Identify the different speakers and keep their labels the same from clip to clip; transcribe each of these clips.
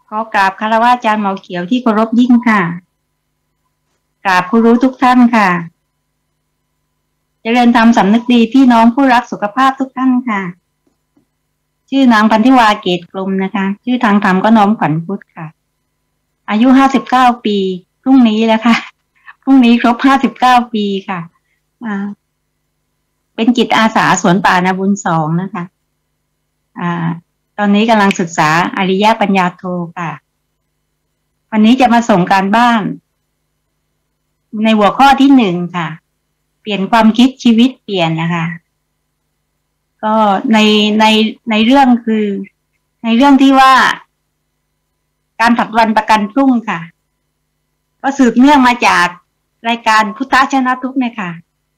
Speaker 1: ขอกราบคารวะอาจารย์หมอเขียวที่เคารพยิ่งค่ะกราบผู้รู้ทุกท่านค่ะเจริญธรรมสำนึกดีพี่น้องผู้รักสุขภาพทุกท่านค่ะชื่อนางพันธิวาเกตกลมนะคะชื่อทางธรรมก็น้อมขวัญพุทธค่ะอายุ59 ปีพรุ่งนี้แล้วค่ะพรุ่งนี้ครบ59 ปีค่ะเป็นจิตอาสาสวนป่านาบุญ2นะคะตอนนี้กำลังศึกษาอริยปัญญาโทค่ะวันนี้จะมาส่งการบ้านในหัวข้อที่1ค่ะเปลี่ยนความคิดชีวิตเปลี่ยนนะคะก็ในเรื่องคือในเรื่องที่ว่าการผลัดวันประกันพรุ่งค่ะก็สืบเนื่องมาจากรายการพุทธชนะทุกข์เนี่ยค่ะ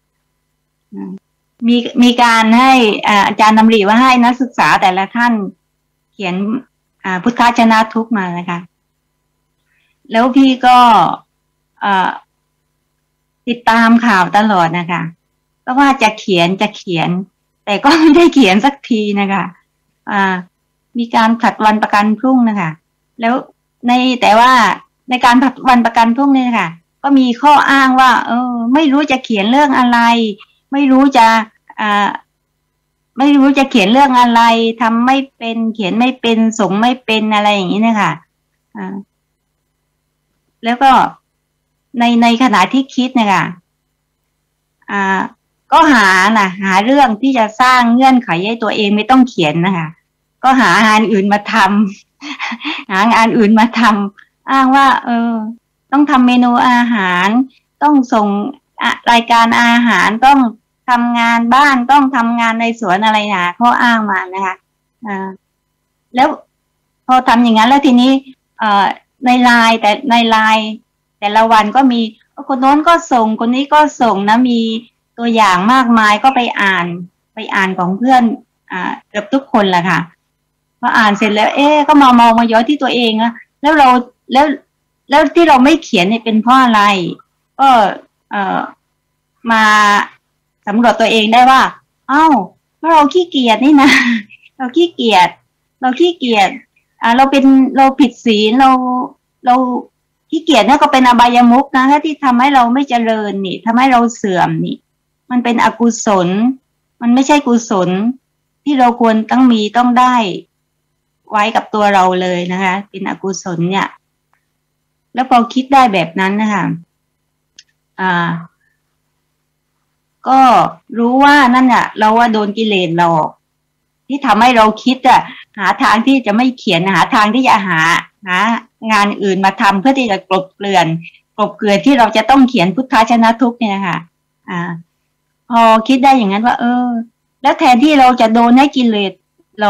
Speaker 1: มีการให้อาจารย์ดำริว่าให้นักศึกษาแต่ละท่านเขียนพุทธชนะทุกข์มานะคะแล้วพี่ก็ติดตามข่าวตลอดนะคะก็ว่าจะเขียนแต่ก็ไม่ได้เขียนสักทีนะคะมีการผลัดวันประกันพรุ่งนะคะแล้วแต่ว่าในการผลัดวันประกันพรุ่งนี่นะคะก็มีข้ออ้างว่าไม่รู้จะเขียนเรื่องอะไรไม่รู้จะเขียนเรื่องอะไรทำไม่เป็นเขียนไม่เป็นส่งไม่เป็นอะไรอย่างนี้นะคะแล้วก็ในขณะที่คิดนะคะก็หาเรื่องที่จะสร้างเงื่อนไขให้ตัวเองไม่ต้องเขียนนะคะก็หางานอื่นมาทำอ้างว่าต้องทำเมนูอาหารต้องส่งรายการอาหารต้องทำงานบ้านต้องทำงานในสวนอะไรนะข้ออ้างมานะคะแล้วพอทำอย่างนั้นแล้วทีนี้ในไลน์แต่ละวันก็มีคนโน้นก็ส่งคนนี้ก็ส่งนะมีตัวอย่างมากมายก็ไปอ่านของเพื่อนเกือบทุกคนแหละค่ะพออ่านเสร็จแล้วก็มามองมาย้อนที่ตัวเองอะแล้วที่เราไม่เขียนเนี่ยเป็นเพราะอะไรก็มาสำรวจตัวเองได้ว่าเพราะเราขี้เกียจนี่นะเราขี้เกียจเราผิดศีลเราขี้เกียจเนี่ยก็เป็นอบายมุขนะที่ทำให้เราไม่เจริญนี่ทำให้เราเสื่อมนี่มันเป็นอกุศลมันไม่ใช่กุศลที่เราควรต้องได้ไว้กับตัวเราเลยนะคะเป็นอกุศลเนี่ยแล้วพอคิดได้แบบนั้นนะคะก็รู้ว่านั่นน่ะเราว่าโดนกิเลสหลอกที่ทำให้เราคิดหาทางที่จะไม่เขียนหาทางที่จะหางานอื่นมาทำเพื่อที่จะกลบเกลื่อนที่เราจะต้องเขียนพุทธชนะทุกข์เนี่ยค่ะพอคิดได้อย่างนั้นว่าแล้วแทนที่เราจะโดนให้กิเลสเรา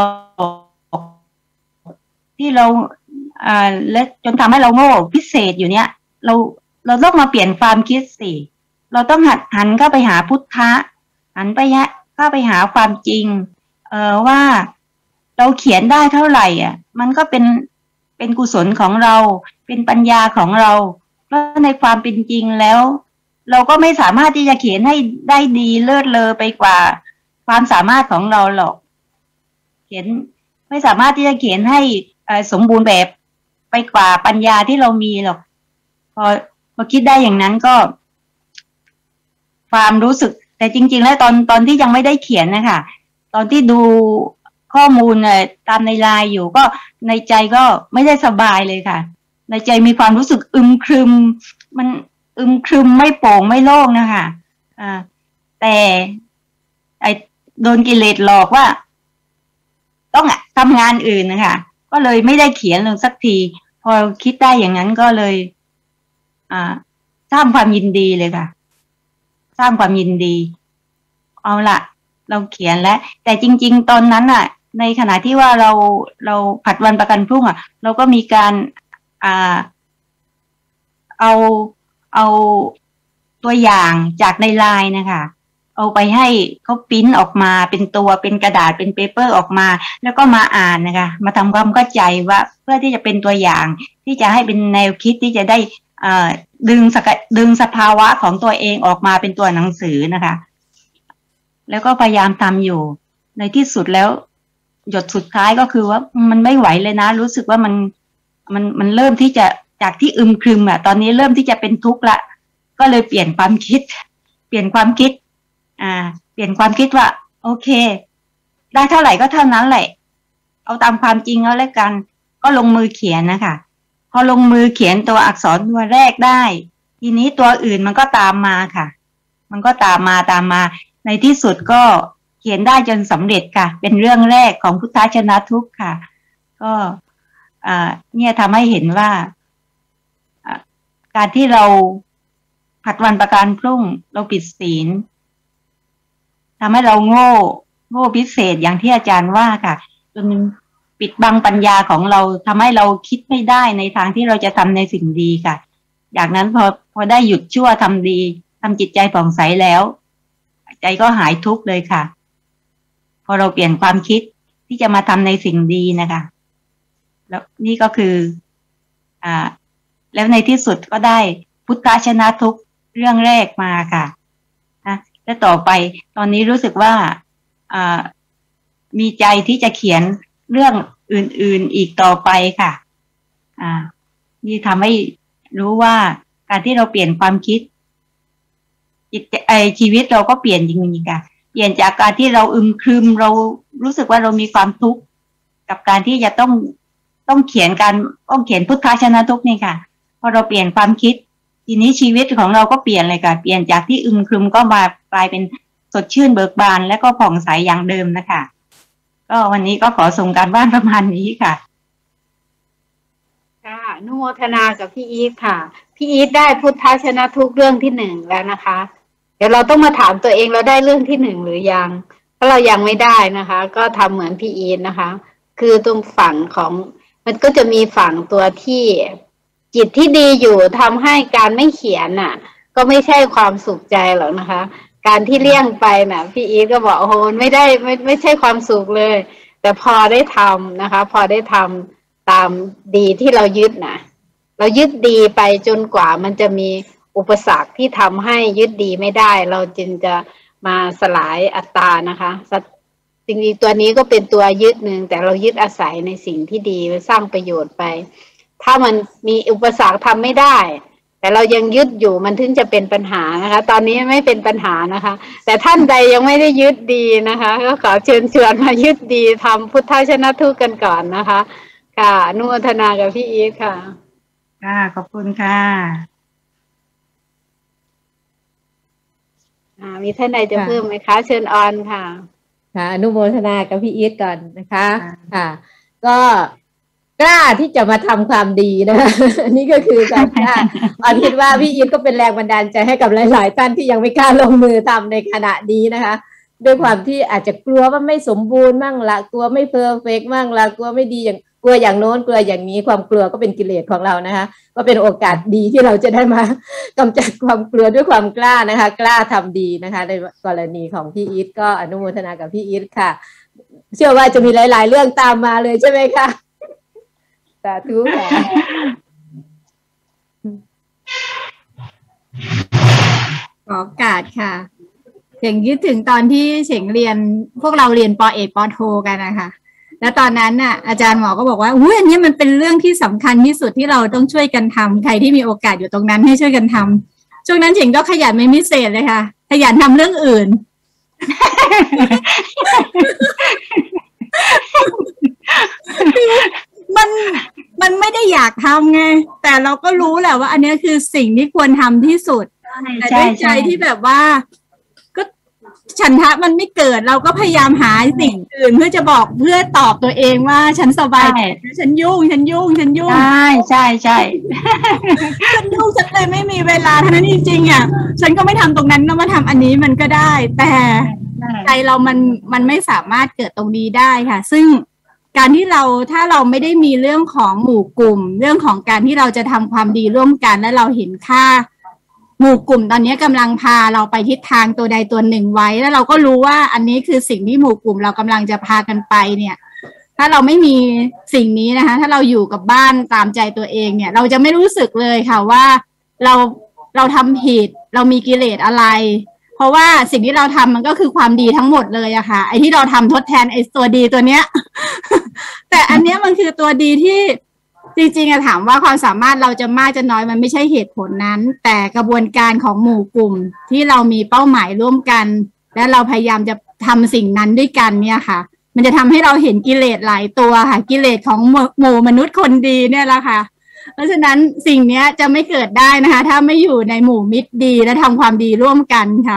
Speaker 1: ที่เราและจนทำให้เราโง่พิเศษอยู่เนี้ยเราต้องมาเปลี่ยนความคิดสิเราต้องหันเข้าไปหาพุทธะหันไปเข้าไปหาความจริงว่าเราเขียนได้เท่าไหร่มันก็เป็นกุศลของเราเป็นปัญญาของเราเพราะในความเป็นจริงแล้วเราก็ไม่สามารถที่จะเขียนให้ได้ดีเลิศเลอไปกว่าความสามารถของเราหรอกเขียนไม่สามารถที่จะเขียนให้สมบูรณ์แบบไปกว่าปัญญาที่เรามีหรอกพอคิดได้อย่างนั้นก็ความรู้สึกแต่จริงๆแล้วตอนที่ยังไม่ได้เขียนนะคะตอนที่ดูข้อมูลตามในไลน์อยู่ก็ในใจก็ไม่ได้สบายเลยค่ะในใจมีความรู้สึกอึมครึมมันอึมครึมไม่โปร่งไม่โล่งนะคะแต่โดนกิเลสหลอกว่าต้องทำงานอื่นนะคะก็เลยไม่ได้เขียนลงสักทีพอคิดได้อย่างนั้นก็เลยสร้างความยินดีเลยค่ะสร้างความยินดีเอาละเราเขียนแล้วแต่จริงๆตอนนั้นในขณะที่ว่าเราผัดวันประกันพรุ่งเราก็มีการเอาตัวอย่างจากในไลน์นะคะเอาไปให้เขาปริ้นออกมาเป็นกระดาษเป็นเปเปอร์ออกมาแล้วก็มาอ่านนะคะมาทำความเข้าใจว่าเพื่อที่จะเป็นตัวอย่างที่จะให้เป็นแนวคิดที่จะได้ดึงสภาวะของตัวเองออกมาเป็นตัวหนังสือนะคะแล้วก็พยายามทำอยู่ในที่สุดแล้วหยดสุดท้ายก็คือว่ามันไม่ไหวเลยนะรู้สึกว่ามันมันเริ่มที่จะจากที่อึมครึมตอนนี้เริ่มที่จะเป็นทุกข์ละก็เลยเปลี่ยนความคิด เปลี่ยนความคิดเปลี่ยนความคิดว่าโอเคได้เท่าไหร่ก็เท่านั้นแหละเอาตามความจริงแล้วแล้วกันก็ลงมือเขียนนะคะพอลงมือเขียนตัวอักษรตัวแรกได้ทีนี้ตัวอื่นมันก็ตามมาค่ะมันก็ตามมาในที่สุดก็เขียนได้จนสำเร็จค่ะเป็นเรื่องแรกของพุทธชนะทุกข์ค่ะก็เนี่ยทำให้เห็นว่าการที่เราผัดวันประกันพรุ่งเราปิดศีลทำให้เราโง่พิเศษอย่างที่อาจารย์ว่าค่ะจนปิดบังปัญญาของเราทำให้เราคิดไม่ได้ในทางที่เราจะทำในสิ่งดีค่ะจากนั้นพอได้หยุดชั่วทำดีทำจิตใจผ่องใสแล้วใจก็หายทุกข์เลยค่ะพอเราเปลี่ยนความคิดที่จะมาทำในสิ่งดีนะคะแล้วนี่ก็คือแล้วในที่สุดก็ได้พุทธชนะทุกข์เรื่องแรกมาค่ะและต่อไปตอนนี้รู้สึกว่ามีใจที่จะเขียนเรื่องอื่นๆอีกต่อไปค่ะนี่ทำให้รู้ว่าการที่เราเปลี่ยนความคิดชีวิตเราก็เปลี่ยนจริงๆค่ะเปลี่ยนจากการที่เราอึมครึมเรารู้สึกว่าเรามีความทุกข์กับการที่จะต้องเขียนพุทธชนะทุกข์นี่ค่ะพอเราเปลี่ยนความคิดทีนี้ชีวิตของเราก็เปลี่ยนเลยค่ะเปลี่ยนจากที่อึมครึมก็มากลายเป็นสดชื่นเบิกบานและก็ผ่องใสอย่างเดิมนะคะก็วันนี้ก็ขอส่งการบ้านประมาณนี้ค่ะ
Speaker 2: ค่ะอนุโมทนากับพี่อีทค่ะพี่อีทได้พุทธชนะทุกเรื่องที่1แล้วนะคะเดี๋ยวเราต้องมาถามตัวเองเราได้เรื่องที่1หรือยังถ้าเรายังไม่ได้นะคะก็ทำเหมือนพี่อีทนะคะคือตรงฝั่งของมันก็จะมีฝั่งตัวที่จิตที่ดีอยู่ทำให้การไม่เขียนน่ะก็ไม่ใช่ความสุขใจหรอกนะคะการที่เลี่ยงไปน่ะพี่อีทก็บอกโอ้โหไม่ใช่ความสุขเลยแต่พอได้ทำนะคะพอได้ทำตามดีที่เรายึดนะเรายึดดีไปจนกว่ามันจะมีอุปสรรคที่ทำให้ยึดดีไม่ได้เราจึงจะมาสลายอัตตานะคะจริงๆตัวนี้ก็เป็นตัวยึดหนึ่งแต่เรายึดอาศัยในสิ่งที่ดีสร้างประโยชน์ไปถ้ามันมีอุปสรรคทำไม่ได้แต่เรายังยึดอยู่มันถึงจะเป็นปัญหานะคะตอนนี้ไม่เป็นปัญหานะคะแต่ท่านใดยังไม่ได้ยึดดีนะคะก็ขอเชิญชวนมายึดดีทำพุทธชนะทุกข์กันก่อนนะคะค่ะอนุโมทนากับพี่อีทค่ะ
Speaker 1: ค่ะขอบคุณค่ะ
Speaker 2: มีท่านใดจะเพิ่มไหมคะเชิญออนค่ะ
Speaker 3: ค่ะอนุโมทนากับพี่อีทก่อนนะคะค่ะก็กล้าที่จะมาทำความดีนะคะนี่ก็คือการกล้าออนคิดว่าพี่อีทก็เป็นแรงบันดาลใจให้กับหลายๆท่านที่ยังไม่กล้าลงมือทำในขณะนี้นะคะด้วยความที่อาจจะกลัวว่าไม่สมบูรณ์มั่งละกลัวไม่เพอร์เฟกต์มั่งละกลัวไม่ดีอย่างกลัวอย่างโน้นกลัวอย่างนี้ความกลัวก็เป็นกิเลสของเรานะคะก็เป็นโอกาสดีที่เราจะได้มากำจัดความกลัวด้วยความกล้านะคะกล้าทำดีนะคะในกรณีของพี่อีทก็อนุโมทนากับพี่อีทค่ะเชื่อว่าจะมีหลายๆเรื่องตามมาเลยใช่ไหมคะสาธุค่ะ
Speaker 4: ขอโอกาสค่ะเฉ่งคิดถึงตอนที่เฉ่งเรียนพวกเราเรียนป.เอกป.โทกันนะคะแล้วตอนนั้นน่ะอาจารย์หมอก็บอกว่าอุ้ยอันนี้มันเป็นเรื่องที่สำคัญที่สุดที่เราต้องช่วยกันทำใครที่มีโอกาสอยู่ตรงนั้นให้ช่วยกันทำช่วงนั้นเฉ่งก็ขยันไม่พิเศษเลยค่ะขยันทำเรื่องอื่น มันไม่ได้อยากทำไงแต่เราก็รู้แหละว่าอันนี้คือสิ่งที่ควรทำที่สุดแต่ด้วยใจที่แบบว่าก็ฉันทะมันไม่เกิดเราก็พยายามหาสิ่งอื่นเพื่อจะบอกเพื่อตอบตัวเองว่าฉันสบายฉันยุ่งใช่ใช่ฉันยุ่งฉันเลยไม่มีเวลาเท่านั้นจริงๆอ่ะฉันก็ไม่ทำตรงนั้นแล้วมาทำอันนี้มันก็ได้แต่ใจเรามันไม่สามารถเกิดตรงนี้ได้ค่ะซึ่งการที่ถ้าเราไม่ได้มีเรื่องของหมู่กลุ่มเรื่องของการที่เราจะทำความดีร่วมกันและเราเห็นค่าหมู่กลุ่มตอนนี้กำลังพาเราไปทิศทางตัวใดตัวหนึ่งไว้แล้วเราก็รู้ว่าอันนี้คือสิ่งที่หมู่กลุ่มเรากำลังจะพากันไปเนี่ยถ้าเราไม่มีสิ่งนี้นะคะถ้าเราอยู่กับบ้านตามใจตัวเองเนี่ยเราจะไม่รู้สึกเลยค่ะว่าเราทำผิดเรามีกิเลสอะไรเพราะว่าสิ่งที่เราทำมันก็คือความดีทั้งหมดเลยอะค่ะไอ้ที่เราทำทดแทนไอ้ตัวดีตัวเนี้ย แต่อันเนี้ยมันคือตัวดีที่จริงๆถามว่าความสามารถเราจะมากจะน้อยมันไม่ใช่เหตุผลนั้นแต่กระบวนการของหมู่กลุ่มที่เรามีเป้าหมายร่วมกันและเราพยายามจะทำสิ่งนั้นด้วยกันเนี่ยค่ะมันจะทำให้เราเห็นกิเลสหลายตัวค่ะกิเลสของหมู่มนุษย์คนดีเนี่ยแหละค่ะเพราะฉะนั้นสิ่งนี้จะไม่เกิดได้นะคะถ้าไม่อยู่ในหมู่มิตรดีและทำความดีร่วมกันค่ะ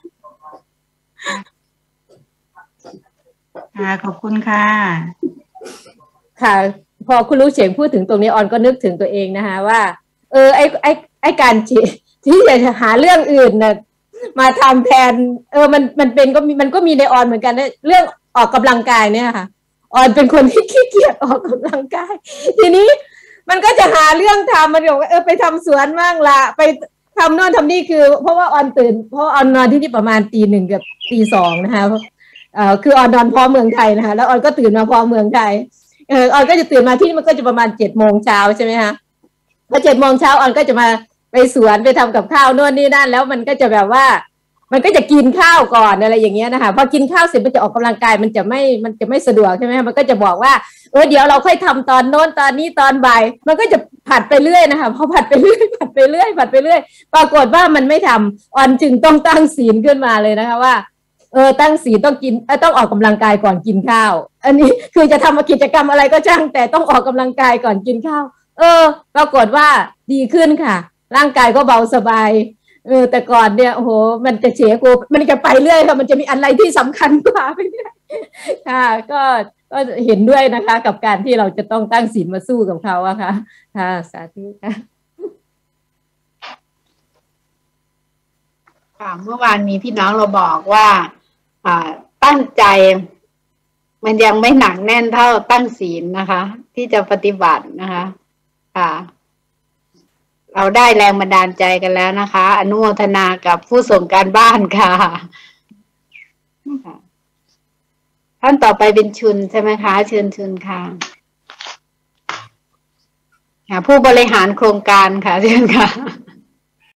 Speaker 1: ขอบคุณค่ะ
Speaker 3: ค่ะพอคุณรู้เฉียงพูดถึงตรงนี้ออนก็นึกถึงตัวเองนะคะว่าไอการที่จะหาเรื่องอื่นน่ะมาทำแทนมันเป็นมันก็มีในออนเหมือนกันนะเรื่องออกกำลังกายเนี่ยค่ะออนเป็นคนที่ขี้เกียจออกกำลังกายทีนี้มันก็จะหาเรื่องทำมันบอกว่าไปทำสวนบ้างละไปทำโน่นทำนี่คือเพราะว่าออนตื่นเพราะออนนอนที่นี่ประมาณ1:00กับ2:00นะคะคือออนนอนพอเมืองไทยนะคะแล้วออนก็ตื่นมาพอเมืองไทยออนก็จะตื่นมาที่นี่มันก็จะประมาณ7:00 น.ใช่ไหมคะพอ7:00 น.ออนก็จะมาไปสวนไปทำกับข้าวโน่นนี่นั่นแล้วมันก็จะแบบว่ามันก็จะกินข้าวก่อนอะไรอย่างเงี้ยนะคะพอกินข้าวเสร็จมันจะออกกำลังกายมันจะไม่สะดวกใช่ไหมมันก็จะบอกว่าเดี๋ยวเราค่อยทำตอนโน้นตอนนี้ตอนบ่ายมันก็จะผัดไปเรื่อยนะคะพอผัดไปเรื่อยผัดไปเรื่อยผัดไปเรื่อยปรากฏว่ามันไม่ทำออนจึงต้องตั้งศีลขึ้นมาเลยนะคะว่าตั้งศีลต้องกินต้องออกกำลังกายก่อนกินข้าวอันนี้คือจะทำกิจกรรมอะไรก็ช่างแต่ต้องออกกำลังกายก่อนกินข้าวปรากฏว่าดีขึ้นค่ะร่างกายก็เบาสบายแต่ก่อนเนี่ยโอ้โหมันจะเฉยกูมันจะไปเรื่อยค่ะมันจะมีอะไรที่สำคัญกว่าไปเนี่ยค่ะก็เห็นด้วยนะคะกับการที่เราจะต้องตั้งศีลมาสู้กับเขาอะค่ะค่ะสาธุค่ะ
Speaker 2: เมื่อวานมีพี่น้องเราบอกว่าตั้งใจมันยังไม่หนักแน่นเท่าตั้งศีลนะคะที่จะปฏิบัตินะคะค่ะเราได้แรงบันดาลใจกันแล้วนะคะอนุโมทนากับผู้ส่งการบ้านค่ะท่านต่อไปเป็นชุนใช่ไหมคะเชิญชุนค่ะผู้บริหารโครงการค่ะเชิญค่ะ